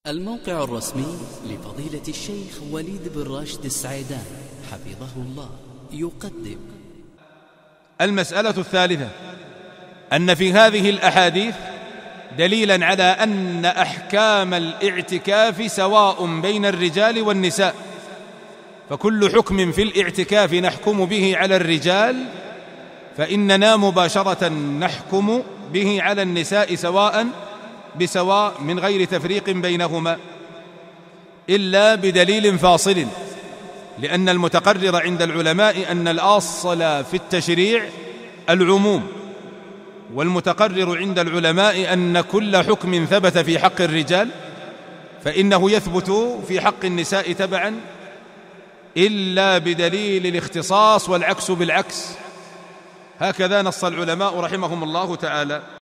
الموقع الرسمي لفضيلة الشيخ وليد بن راشد السعيدان حفظه الله يقدم المسألة الثالثة أن في هذه الأحاديث دليلا على أن أحكام الاعتكاف سواء بين الرجال والنساء، فكل حكم في الاعتكاف نحكم به على الرجال فإننا مباشرة نحكم به على النساء سواء بسواء من غير تفريق بينهما، إلا بدليل فاصل، لأن المتقرر عند العلماء أن الأصل في التشريع العموم، والمتقرر عند العلماء أن كل حكم ثبت في حق الرجال فإنه يثبت في حق النساء تبعا، إلا بدليل الاختصاص والعكس بالعكس. هكذا نص العلماء رحمهم الله تعالى.